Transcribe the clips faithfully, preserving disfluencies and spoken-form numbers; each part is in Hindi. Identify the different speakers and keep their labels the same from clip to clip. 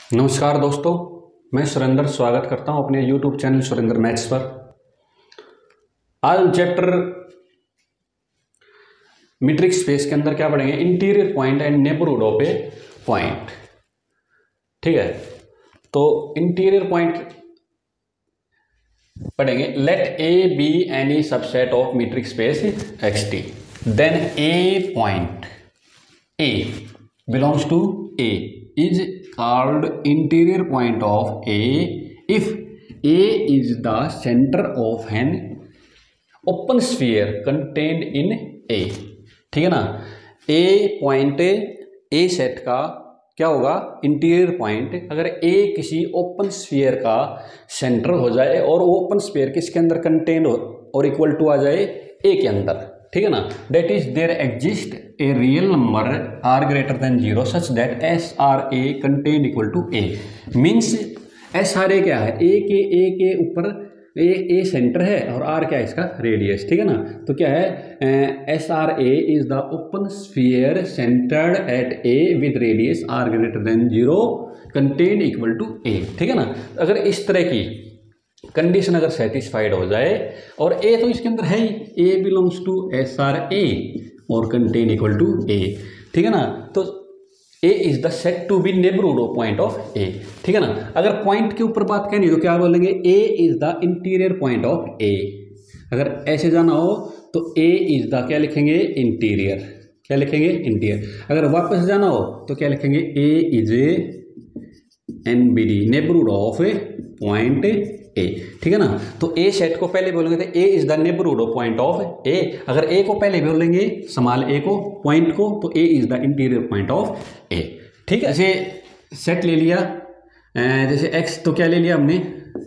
Speaker 1: नमस्कार दोस्तों, मैं सुरेंद्र स्वागत करता हूं अपने यूट्यूब चैनल सुरेंद्र मैथ्स पर। आज हम चैप्टर मीट्रिक स्पेस के अंदर क्या पढ़ेंगे? Interior point and neighbourhood of a point. ठीक है, तो इंटीरियर पॉइंट पढ़ेंगे। Let A be any subset of metric space X T, then a point A belongs to A is called interior point of A if A is the center of an open sphere contained in A। ठीक है ना, A पॉइंट A सेट का क्या होगा? इंटीरियर पॉइंट अगर A किसी ओपन स्फीयर का सेंटर हो जाए और ओपन स्फीयर किसके अंदर कंटेन हो और इक्वल टू आ जाए A के अंदर। ठीक है ना, that is there exist a real number R greater than zero such that S R A contain equal to A. Means S R A क्या है? ए के ए के ऊपर ए ए सेंटर है और आर क्या है? इसका रेडियस। ठीक है ना, तो क्या है? S R A is the open sphere centred at A with radius R greater than zero contain equal to A. ठीक है ना, अगर इस तरह की कंडीशन अगर सेटिस्फाइड हो जाए और ए तो इसके अंदर है ही, A belongs to S R A और कंटेन इक्वल टू ए। ठीक है ना, तो A is the set to be neighbourhood of point of A. ठीक है ना, अगर पॉइंट के ऊपर बात करनी तो क्या बोलेंगे? A is the interior point of A. अगर ऐसे जाना हो तो ए इज द क्या लिखेंगे? इंटीरियर। क्या लिखेंगे? इंटीरियर। अगर वापस जाना हो तो क्या लिखेंगे? A is A N B D neighbourhood of a point A. ठीक है ना, तो ए सेट को पहले बोलेंगे तो A is the neighbourhood of point of A. अगर ए को पहले बोलेंगे स्मॉल ए को, पॉइंट को, तो A is the interior point of A. ठीक है, जैसे सेट ले लिया, जैसे एक्स तो क्या ले लिया हमने?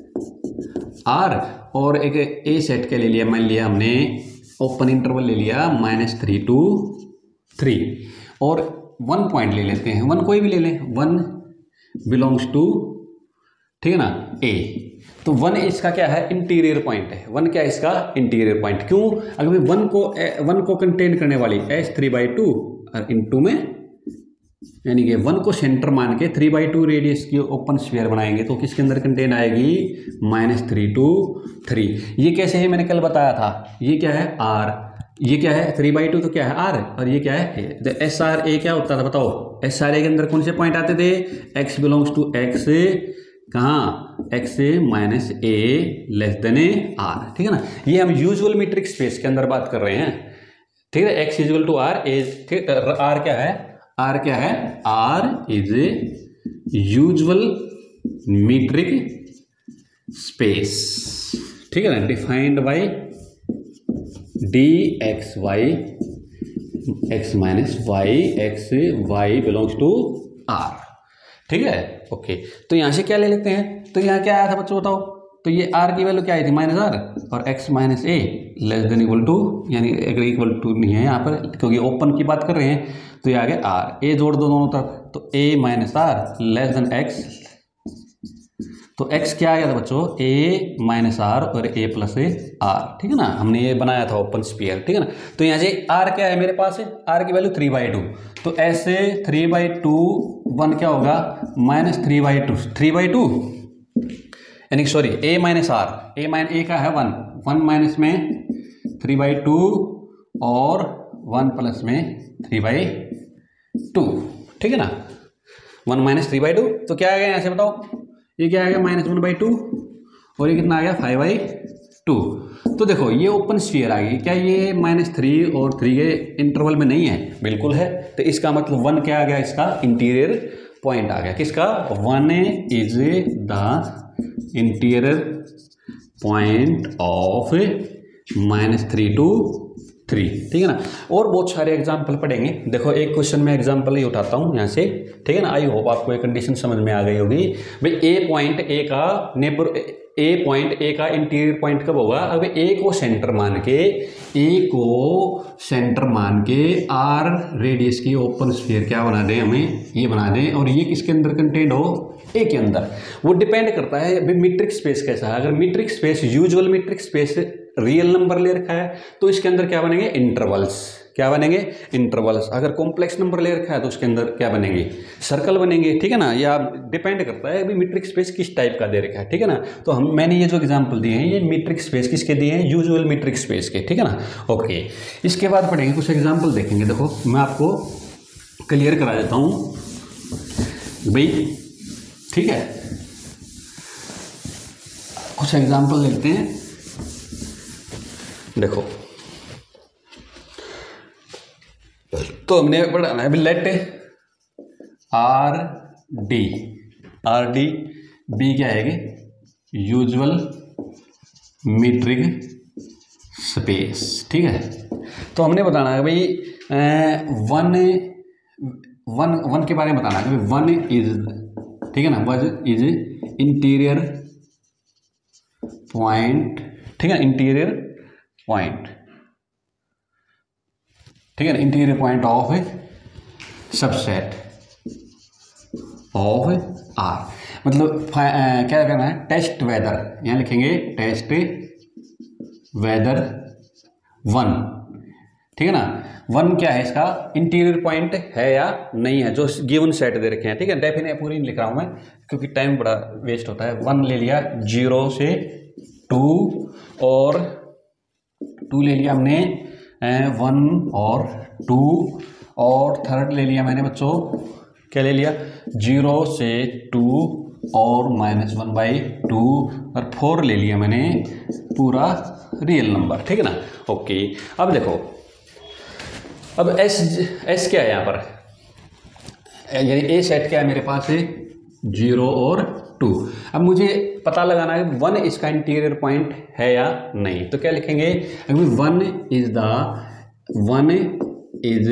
Speaker 1: आर, और एक ए सेट क्या ले लिया? मान लिया हमने ओपन इंटरवल ले लिया माइनस थ्री टू थ्री, और वन पॉइंट ले लेते हैं, वन कोई भी ले लें, वन बिलोंग्स टू, ठीक है ना, ए। तो वन इसका क्या है? इंटीरियर पॉइंट है। वन क्या है इसका? Interior point. क्यों? अगर वन को वन को कंटेन करने वाली एस थ्री बाई टू और इन टू में, यानी कि वन को सेंटर मान के थ्री बाई टू रेडियस की ओपन स्फीयर बनाएंगे तो किसके अंदर कंटेन आएगी? Minus three to three. ये कैसे है? मैंने कल बताया था। ये क्या है? आर। ये क्या है? थ्री बाई टू तो क्या है? आर। और ये क्या है? ए। तो एस आर ए क्या होता था बताओ? एस आर ए के अंदर कौन से पॉइंट आते थे? एक्स बिलोंग्स टू एक्स, कहाँ? X A minus A less than A R. ठीक है ना, ये हम यूजुअल मीट्रिक स्पेस के अंदर बात कर रहे हैं। ठीक है, X equal to R is, ठीक, आर क्या है? आर क्या है? R is a usual metric space. ठीक है ना, defined by D X Y X minus Y X Y belongs to R. ठीक है, ओके। तो यहां से क्या ले लेते हैं? तो यहाँ क्या आया था बच्चों बताओ? तो ये आर की वैल्यू क्या आई थी? माइनस आर, और X minus A less than equal to, यानी अगर इक्वल टू नहीं है यहाँ पर क्योंकि ओपन की बात कर रहे हैं, तो ये आ गया आर। ए जोड़ दो दोनों तरफ, तो A minus R less than X. तो एक्स क्या आ गया था बच्चों? ए माइनस आर और ए प्लस ए आर। ठीक है ना, हमने ये बनाया था ओपन स्फीयर। ठीक है ना, तो यहाँ से आर क्या है मेरे पास? आर की वैल्यू थ्री बाई टू, तो ऐसे थ्री बाई टू वन क्या होगा? Minus three by two, three by two यानी sorry A minus R, A minus A का है वन, वन माइनस में थ्री बाई टू और वन प्लस में थ्री बाई टू। ठीक है ना, one minus three by two, तो क्या आ गया यहाँ से बताओ? ये क्या आ गया? माइनस वन बाई टू, और ये कितना आ गया? Five by two. तो देखो ये ओपन स्फीयर आ गई। क्या ये माइनस थ्री और थ्री के इंटरवल में नहीं है? बिल्कुल है। तो इसका मतलब वन क्या आ गया? इसका इंटीरियर पॉइंट आ गया। किसका? One is the interior point of minus three to three. ठीक है ना, और बहुत सारे एग्जाम्पल पढ़ेंगे। देखो एक क्वेश्चन में एग्जाम्पल ही उठाता हूँ यहाँ से। ठीक है ना, आई होप आपको ये कंडीशन समझ में आ गई होगी। भाई ए पॉइंट ए का नेबर, ए पॉइंट ए का इंटीरियर पॉइंट कब होगा? अब ए को सेंटर मान के, ए को सेंटर मान के आर रेडियस की ओपन स्फीयर क्या बना दें? हमें ये बना दें, और ये किसके अंदर कंटेंट हो? ए के अंदर। वो डिपेंड करता है अभी मीट्रिक स्पेस कैसा है। अगर metric space usual metric space real number ले रखा है तो इसके अंदर क्या बनेंगे, इंटरवल्स। क्या बनेंगे, इंटरवल्स। अगर कॉम्प्लेक्स नंबर ले रखा है तो उसके अंदर क्या बनेंगे, सर्कल बनेंगे, ठीक है ना। या डिपेंड करता है अभी मीट्रिक स्पेस किस टाइप का दे रखा है, ठीक है ना। तो हम मैंने ये जो एग्जांपल दिए हैं ये मीट्रिक स्पेस किसके दिए हैं, यूजुअल मीट्रिक स्पेस के, ठीक है ना। ओके, इसके बाद पढ़ेंगे कुछ एग्जाम्पल देखेंगे। देखो मैं आपको क्लियर करा देता हूँ भाई, ठीक है। कुछ एग्जाम्पल लेते हैं। देखो तो हमने पढ़ाना है, let R D, R D B क्या आएगी, यूजुअल मीट्रिक स्पेस, ठीक है। तो हमने बताना है भाई वन वन वन के बारे में बताना है कि वन इज, ठीक है ना, वन इज इंटीरियर पॉइंट, ठीक है, इंटीरियर पॉइंट, ठीक है ना, interior point of subset of R. मतलब क्या करना है, टेस्ट वेदर, यहाँ लिखेंगे टेस्ट वेदर वन, ठीक है ना। वन क्या है, इसका इंटीरियर पॉइंट है या नहीं है, जो गिवन सेट दे रखे हैं, ठीक है। डेफिनेट पूरी नहीं लिख रहा हूं मैं क्योंकि टाइम बड़ा वेस्ट होता है। वन ले लिया, जीरो से टू, और टू ले लिया हमने वन और टू, और थर्ड ले लिया मैंने बच्चों, क्या ले लिया, जीरो से टू और माइनस वन बाई टू, और फोर ले लिया मैंने पूरा रियल नंबर, ठीक है ना। ओके, अब देखो, अब एस एस क्या है यहाँ पर, यानी ए सेट क्या है मेरे पास है, जीरो और टू। अब मुझे पता लगाना है वन इसका इंटीरियर पॉइंट है या नहीं, तो क्या लिखेंगे, one is the one is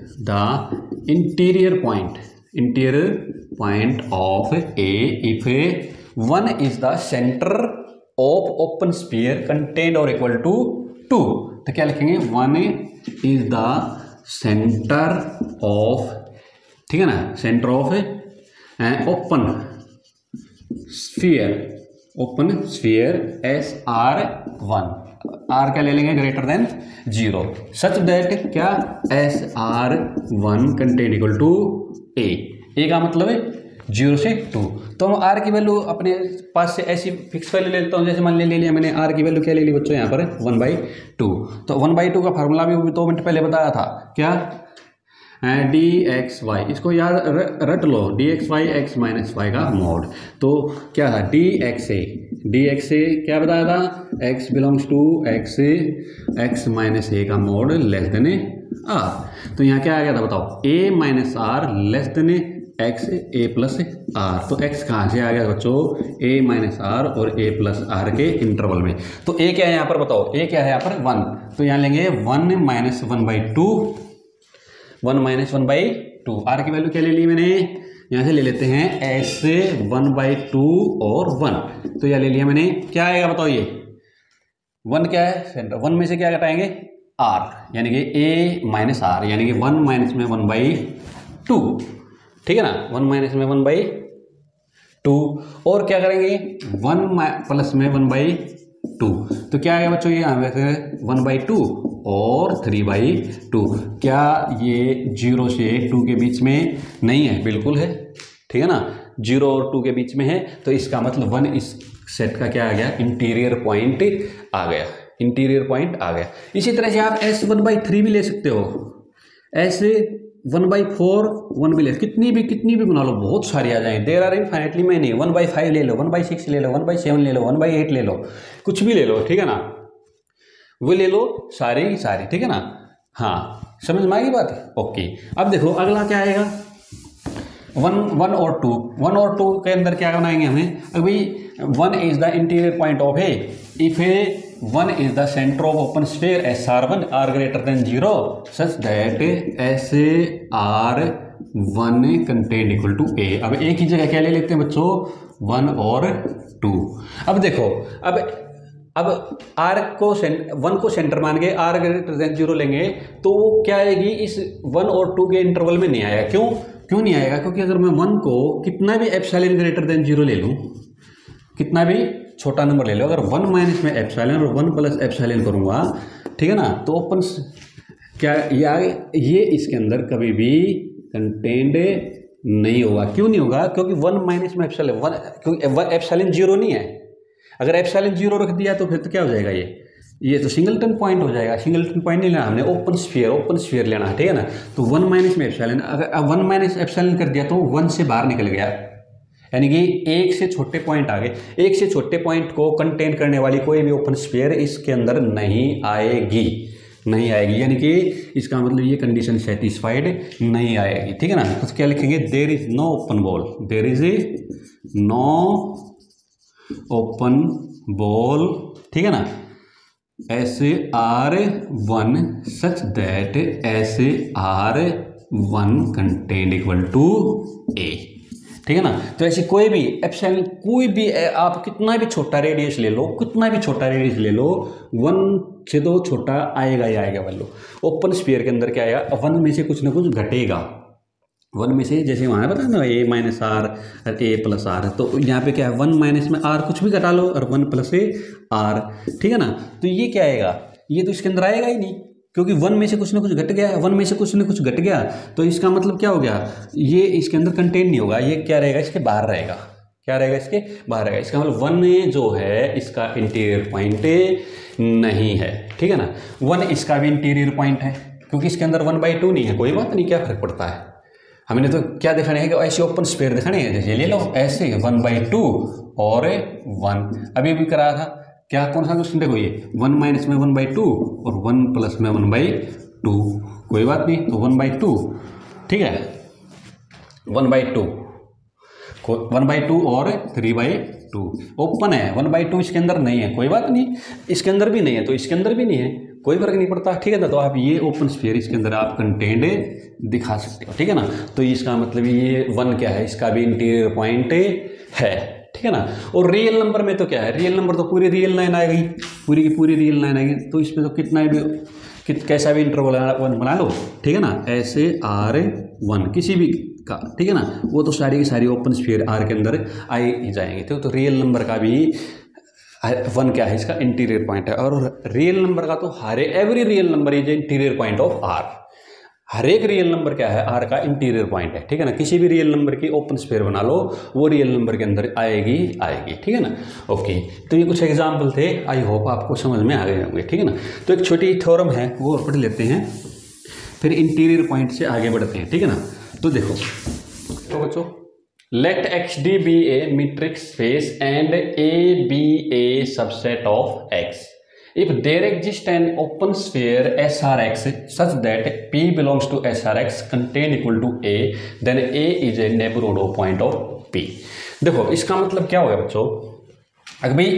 Speaker 1: the interior point, interior point of A if one is the center of open sphere contained और इक्वल टू टू। तो क्या लिखेंगे, one is the center of, ठीक है ना, center of open sphere, open sphere S R one, R क्या ले लेंगे, greater than zero, such that क्या, S R one contain equal to A, A का मतलब है जीरो से टू। तो हम आर की वैल्यू अपने पास से ऐसी फिक्स वैल्यू ले लेता हूँ, जैसे मान ले लिया मैंने आर की वैल्यू क्या ले ली बच्चों यहाँ पर, वन बाई टू। तो वन बाई टू का फार्मूला भी दो मिनट पहले बताया था, क्या, डी एक्स वाई, इसको याद रट लो, D X Y X minus Y का मोड। तो क्या था, D X A, D X A क्या बताया था, X belongs to X, X minus A का मोड लेस देन आर। तो यहाँ क्या आ गया था बताओ, A minus R less than X A plus R. तो एक्स कहाँ से आ गया बच्चों, ए माइनस आर और ए प्लस आर के इंटरवल में। तो ए क्या है यहाँ पर बताओ, ए क्या है यहाँ पर, वन। तो यहाँ लेंगे one minus one by two, one minus one by two. R की वैल्यू क्या ले ली मैंने, यहाँ से ले लेते हैं एस वन बाई टू और वन। तो यह ले लिया मैंने, क्या आएगा बताओ, ये वन क्या है सेंटर, वन में से क्या घटाएंगे, आर, यानी कि ए माइनस आर, यानी कि वन माइनस में वन बाई टू, ठीक है ना, वन माइनस में वन बाई टू। और क्या करेंगे, वन प्लस में वन बाई टू। तो क्या आएगा बच्चों, ये वैसे वन बाई टू और थ्री बाई टू। क्या ये जीरो से टू के बीच में नहीं है, बिल्कुल है, ठीक है ना, जीरो और टू के बीच में है। तो इसका मतलब वन इस सेट का क्या आ गया, इंटीरियर पॉइंट आ गया, इंटीरियर पॉइंट आ गया। इसी तरह से आप एस वन बाई थ्री भी ले सकते हो, S one by four one भी ले, कितनी भी कितनी भी बना लो, बहुत सारी आ जाएंगे, there are infinitely many. One by five ले लो, वन बाई सिक्स ले लो, वन बाई सेवन ले लो, वन बाई एट ले लो, कुछ भी ले लो, ठीक है ना, वो ले लो सारी की सारी, ठीक है ना। हाँ, समझ में आएगी बात, ओके। अब देखो अगला क्या आएगा, वन वन और टू, वन और टू के अंदर क्या बनाएंगे हमें, अभी one is the interior point of A if A one is the center of open sphere S R one R greater than zero such that S R one content equal to A. अब एक ही जगह क्या ले लेते हैं बच्चों, वन और टू। अब देखो, अब अब आर को वन को सेंटर मान के आर ग्रेटर देन जीरो लेंगे तो वो क्या आएगी, इस वन और टू के इंटरवल में नहीं आएगा। क्यों क्यों नहीं आएगा, क्योंकि अगर मैं वन को कितना भी एप्सिलॉन ग्रेटर देन जीरो ले लूँ, कितना भी, छोटा नंबर ले लो, अगर वन माइनस में एप्सिलॉन और वन प्लस एप्सिलॉन करूँगा, ठीक है ना, तो ओपन क्या या ये इसके अंदर कभी भी कंटेंड नहीं होगा। क्यों नहीं होगा? क्योंकि वन माइनस में एप्सिलॉन वन, क्योंकि एप्सिलॉन जीरो नहीं है। अगर एप्सिलॉन जीरो रख दिया तो फिर तो क्या हो जाएगा, ये ये तो सिंगलटन पॉइंट हो जाएगा। सिंगलटन पॉइंट नहीं लेना हमने, ओपन स्फीयर, ओपन स्फीयर लेना है, ठीक है ना। तो वन माइनस में एप्सिलॉन, अगर वन माइनस एप्सिलॉन कर दिया तो वन से बाहर निकल गया, यानी कि एक से छोटे पॉइंट आ गए। एक से छोटे पॉइंट को कंटेन करने वाली कोई भी ओपन स्फीयर इसके अंदर नहीं आएगी, नहीं आएगी, यानी कि इसका मतलब ये कंडीशन सेटिस्फाइड नहीं आएगी, ठीक है ना। तो क्या लिखेंगे, there is no open ball, there is no open ball, ठीक है ना, S R one such that S R one content equal to A, ठीक है ना। तो ऐसी कोई भी एप्सिलॉन, कोई भी आप कितना भी छोटा रेडियस ले लो, कितना भी छोटा रेडियस ले लो, वन से तो छोटा आएगा ही आएगा वैल्यू। ओपन स्फीयर के अंदर क्या आएगा, वन में से कुछ ना कुछ घटेगा, वन में से, जैसे वहाँ पता है ना A minus R A plus R, तो यहाँ पे क्या है, वन माइनस में आर कुछ भी घटा लो और वन प्लस ए आर, ठीक है ना। तो ये क्या आएगा, ये तो इसके अंदर आएगा ही नहीं, क्योंकि वन में से कुछ ना कुछ घट गया, वन में से कुछ ना कुछ घट गया, तो इसका मतलब क्या हो गया, ये इसके अंदर कंटेंट नहीं होगा, ये क्या रहेगा, इसके बाहर रहेगा। क्या रहेगा, इसके बाहर रहेगा। इसका मतलब वन जो है इसका इंटीरियर पॉइंट नहीं है, ठीक है ना। वन इसका भी इंटीरियर पॉइंट है, क्योंकि इसके अंदर वन बाई टू नहीं है, कोई बात नहीं, क्या फर्क पड़ता है। हमने तो क्या दिखाने हैं कि ऐसे ओपन स्फीयर दिखाने हैं, जैसे ले लो ऐसे वन बाई टू और वन, अभी भी करा था क्या, कौन सा क्वेश्चन, देखो ये वन माइनस में वन बाई टू और वन प्लस में वन बाई टू, कोई बात नहीं, तो वन बाई टू, ठीक है, one by two, one by two और थ्री बाई टू ओपन है, वन बाई टू इसके अंदर नहीं है, कोई बात नहीं, इसके अंदर भी नहीं है तो इसके अंदर भी नहीं है, कोई फर्क नहीं पड़ता, ठीक है ना। तो आप ये ओपन स्फीयर इसके अंदर आप कंटेंट दिखा सकते हो, ठीक है ना। तो इसका मतलब ये वन क्या है, इसका भी इंटीरियर पॉइंट है, ठीक है ना। और रियल नंबर में तो क्या है, रियल नंबर तो पूरी रियल लाइन आएगी, पूरी की पूरी रियल लाइन आएगी, तो इसमें तो कितना भी कित कैसा भी इंटरवल वन बना लो, ठीक है ना, ऐसे आर वन किसी भी का, ठीक है ना, वो तो सारी की सारी ओपन स्फीयर आर के अंदर आ ही जाएंगे। तो, तो रियल नंबर का भी वन क्या है, इसका इंटीरियर पॉइंट है, और रियल नंबर का तो हर every real number is interior point of R, हर एक रियल नंबर क्या है, आर का इंटीरियर पॉइंट है, ठीक है ना। किसी भी रियल नंबर की ओपन स्फीयर बना लो, वो रियल नंबर के अंदर आएगी आएगी ठीक है ना। ओके, तो ये कुछ एग्जाम्पल थे, आई होप आपको समझ में आ गए होंगे, ठीक है ना। तो एक छोटी थ्योरम है वो और पढ़ लेते हैं, फिर इंटीरियर पॉइंट से आगे बढ़ते हैं, ठीक है ना। तो देखो तो बच्चों, let X D be a metric space and A be a subset of X if there exists an open sphere S R X such that P belongs to S R X contained equal to A, then A is a neighborhood of point of P। देखो इसका मतलब क्या होगा बच्चों, अगर भाई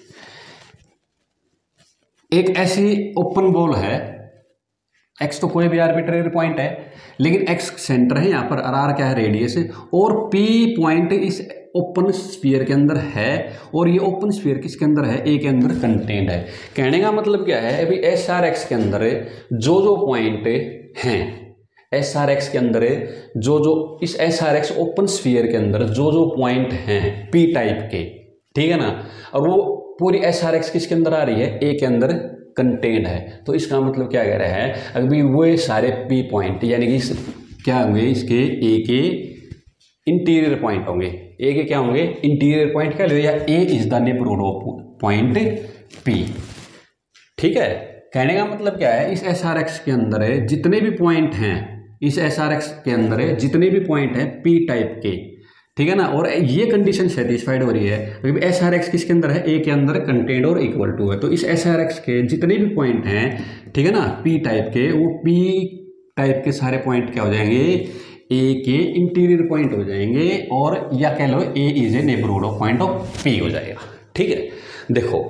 Speaker 1: एक ऐसी ओपन बॉल है, x तो कोई भी आर्बिट्रेरी पॉइंट है, लेकिन x सेंटर है यहाँ पर, और r क्या है, रेडियस है, और p पॉइंट इस ओपन स्फीयर के अंदर है, और ये ओपन स्फीयर किसके अंदर है, ए के अंदर कंटेंट है। कहने का मतलब क्या है, अभी एस आर एक्स के अंदर जो जो पॉइंट हैं, एस आर एक्स के अंदर जो जो इस S R X open sphere के अंदर जो जो पॉइंट हैं पी टाइप के, ठीक है ना, और वो पूरी एस आर एक्स किसके अंदर आ रही है, ए के अंदर कंटेंट है। तो इसका मतलब क्या कह रहा है, अभी वो सारे पी पॉइंट यानी कि क्या होंगे, इसके ए के इंटीरियर पॉइंट होंगे, ए के क्या होंगे, इंटीरियर पॉइंट कह लो, या A is the neighbourhood of point P, ठीक है। कहने का मतलब क्या है, इस एस आर एक्स के अंदर है जितने भी पॉइंट हैं, इस एस आर एक्स के अंदर है जितने भी पॉइंट हैं पी टाइप के, ठीक है ना, और ये कंडीशन सेटिस्फाइड हो रही है क्योंकि एस आर एक्स किसके अंदर है, ए के अंदर कंटेंट और इक्वल टू है। तो इस एस आर एक्स के जितने भी पॉइंट हैं, ठीक है ना, पी टाइप के, वो पी टाइप के सारे पॉइंट क्या हो जाएंगे, ए के इंटीरियर पॉइंट हो जाएंगे, और या कह लो A is a neighbourhood of point of P हो जाएगा, ठीक है। देखो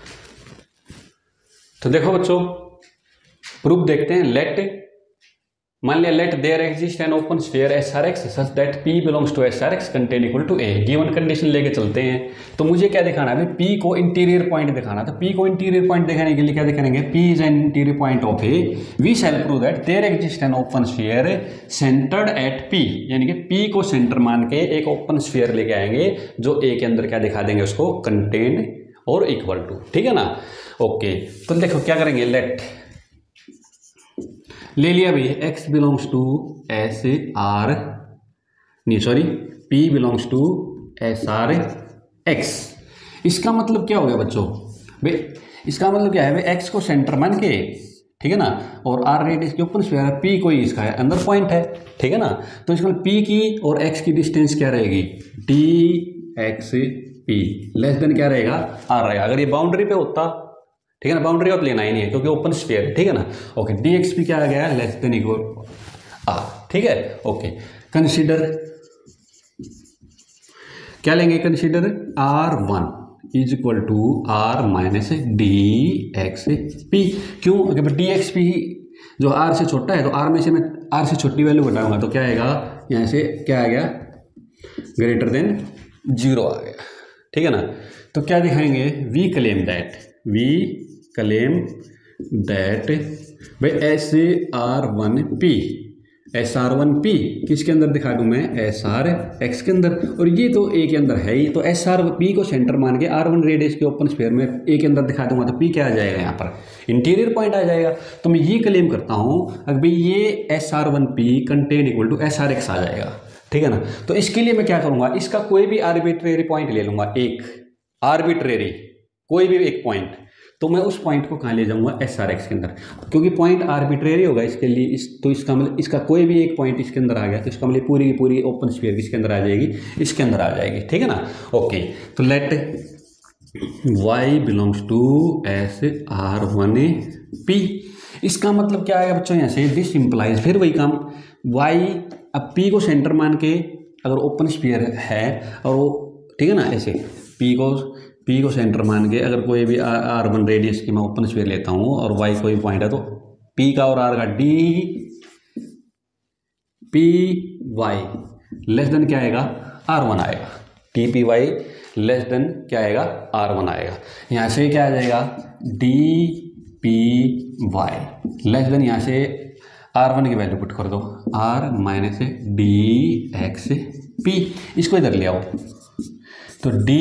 Speaker 1: तो देखो बच्चों, प्रूफ देखते हैं। लेट मान लिया let there exist an open sphere S R X such that P belongs to S R X contain equal to A. Given condition लेके चलते हैं। तो मुझे क्या दिखाना है, पी को इंटीरियर पॉइंट दिखाना। तो पी को इंटीरियर पॉइंट दिखाने के लिए क्या दिखाएंगे, P is an interior point of A, we shall prove that there exist an open sphere centred at P, यानी कि पी को सेंटर मान के एक ओपन स्फीयर लेके आएंगे जो ए के अंदर क्या दिखा देंगे उसको, कंटेन और इक्वल टू। ठीक है ना, ओके। तो देखो क्या करेंगे, लेट ले लिया भाई x belongs to S R, नहीं sorry p belongs to S R X. इसका मतलब क्या हो गया बच्चों, भाई इसका मतलब क्या है, भाई x को सेंटर मान के, ठीक है ना, और r रेडियस के ओपन स्फीयर है, p कोई इसका है अंदर पॉइंट है, ठीक है ना। तो इसका p की और x की डिस्टेंस क्या रहेगी, D X P less than क्या रहेगा, r रहेगा। अगर ये बाउंड्री पे होता, ठीक है ना, बाउंड्री ऑफ लेना ही नहीं है क्योंकि ओपन स्फीयर है, ठीक है ना। ओके, डी एक्स पी क्या आ गया, लेस देन इक्वल आर, ठीक है। ओके, कंसीडर क्या लेंगे, consider R one is equal to R minus D X P. क्यों, अगर डी एक्स पी जो आर से छोटा है तो आर में से मैं आर से छोटी वैल्यू घटाऊंगा तो क्या आएगा, यहाँ से क्या आ गया, ग्रेटर देन जीरो आ गया, ठीक है ना। तो क्या दिखाएंगे, we claim that, we claim that भाई S R one P, S R one P किसके अंदर दिखा दूं मैं, एस आर एक्स के अंदर, और ये तो ए के अंदर है ही। तो एस आर पी को सेंटर मान के आर वन रेडियस के ओपन स्फीयर में ए के अंदर दिखा दूंगा तो पी क्या आ जाएगा, यहाँ पर इंटीरियर पॉइंट आ जाएगा। तो मैं ये क्लेम करता हूँ अगर भाई ये S R one P contain equal to S R X आ जाएगा, ठीक है ना। तो इसके लिए मैं क्या करूँगा, इसका कोई भी आर्बिट्रेरी पॉइंट ले लूँगा, एक आर्बिट्रेरी कोई भी एक पॉइंट, तो मैं उस पॉइंट को कहाँ ले जाऊंगा, एस आर एक्स के अंदर, क्योंकि पॉइंट आर्बिट्रेरी होगा इसके लिए। इस तो इसका मतलब इसका कोई भी एक पॉइंट इसके अंदर आ गया तो इसका मतलब पूरी की पूरी ओपन स्फीयर किसके अंदर आ जाएगी, इसके अंदर आ जाएगी, ठीक है ना। ओके, तो let y belongs to S R one P. इसका मतलब क्या आएगा बच्चों, यहाँ से दिस इम्प्लाइज, फिर वही काम, y अब p को सेंटर मान के अगर ओपन स्फीयर है और वो, ठीक है ना, ऐसे p को p को सेंटर मान के अगर कोई भी आर वन रेडियस की मैं ओपन स्फीयर लेता हूँ और y कोई पॉइंट है तो p का और r का d P Y less than क्या आएगा, आर वन आएगा, T P Y less than क्या आएगा, आर वन आएगा। यहाँ से क्या आ जाएगा, D P Y less than, यहाँ से आर वन की वैल्यू पुट कर दो, R minus D X P, इसको इधर ले आओ तो D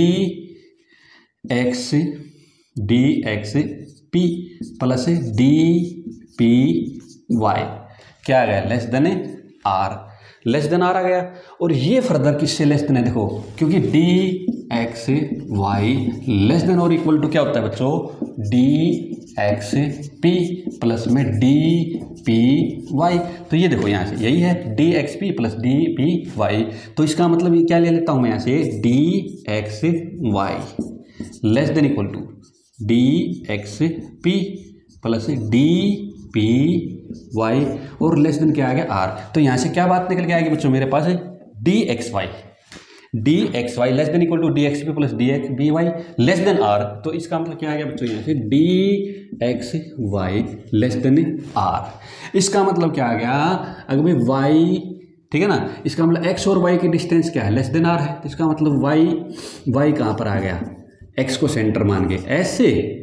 Speaker 1: X D X P plus D P Y क्या आ गया, less than R, less than R आ गया। और ये फर्दर किससे लेस देन है, देखो क्योंकि D X Y less than और इक्वल टू क्या होता है बच्चों, डी एक्स पी प्लस में डी पी वाई। तो ये देखो यहाँ से यही है D X P plus D P Y. तो इसका मतलब ये क्या ले लेता हूँ मैं यहाँ से, D X Y less than equal to D X P plus D P Y और लेस देन क्या आ गया, आर। तो यहाँ से क्या बात निकल के आएगी बच्चों मेरे पास, D X Y D X Y less than equal to D X P plus D X B Y less than R. तो इसका मतलब क्या आ गया बच्चों, यहाँ से D X Y less than R. इसका मतलब क्या आ गया, अगर भाई वाई, ठीक है ना, इसका मतलब एक्स और वाई की डिस्टेंस क्या है, लेस देन आर है। तो इसका मतलब वाई वाई कहाँ पर आ गया, एक्स को सेंटर मान के एस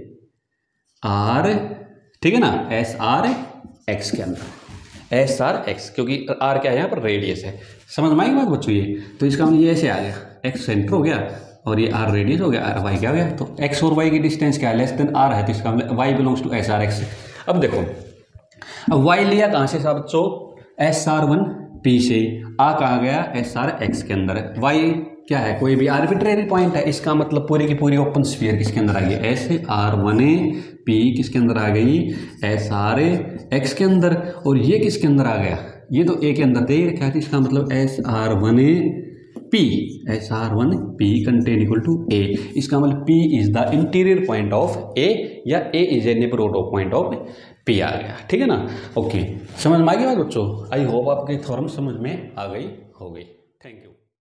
Speaker 1: आर, ठीक है ना, एस आर एक्स के अंदर, एस आर एक्स, क्योंकि आर क्या है यहाँ पर, रेडियस है। समझ में आएगी बात बच्चों ये। तो इसका मतलब ये ऐसे आ गया, एक्स सेंटर हो गया और ये आर रेडियस हो गया, आर वाई क्या हो गया। तो एक्स और वाई की डिस्टेंस क्या है, लेस देन आर है। तो इसका मतलब Y belongs to S R X. अब देखो, अब वाई लिया कहाँ से था बच्चों, एस आर वन पी से, आ कहाँ गया, एस आर एक्स के अंदर। वाई क्या है, कोई भी आर्बिट्रेरी पॉइंट है। इसका मतलब पूरी की पूरी ओपन स्फीयर किसके अंदर आ गई, एस आर वन पी किसके अंदर आ गई, एस आर एक्स के अंदर। और ये किसके अंदर आ गया, ये तो ए के अंदर दे रखा है। इसका मतलब S R one P, S R one P contain equal to A. इसका मतलब P is the interior point of A, या A is a neighbourhood of point of P आ गया, ठीक है ना। ओके, समझ में आ गई बात बच्चों। आई होप आपके थ्योरम समझ में आ गई हो गई। Thank you.